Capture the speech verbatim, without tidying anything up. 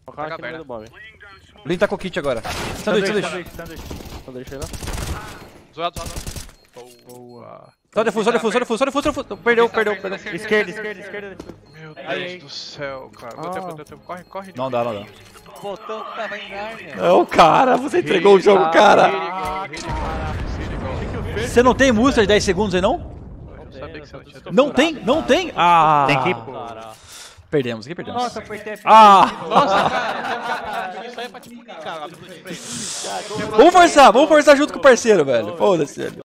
O cara aqui no meio do bomb. O Lin tá com o kit agora. Sanduíche, sanduíche. Sanduíche aí, né? Zoado, zoado. Boa. Só defuso, só defuso, só defuso, só defuso, só defuso. Perdeu, perdeu, perdeu. Esquerda, esquerda, esquerda. Meu Deus Aí, aí. do céu, cara. Deu tempo, deu tempo. Corre, corre. Não dá, não dá. O botão tava em Narnia. Não, cara, você entregou o jogo, cara. Você não tem música de dez segundos aí, não? Eu sabia que você não tinha. Não tem? Não tem? Ah! Tem que... Perdemos, aqui perdemos. Nossa, apertei a... Ah! Nossa, cara. Isso aí é pra te punir, cara. Vamos forçar, vamos forçar junto com o parceiro, velho. Foda-se, velho.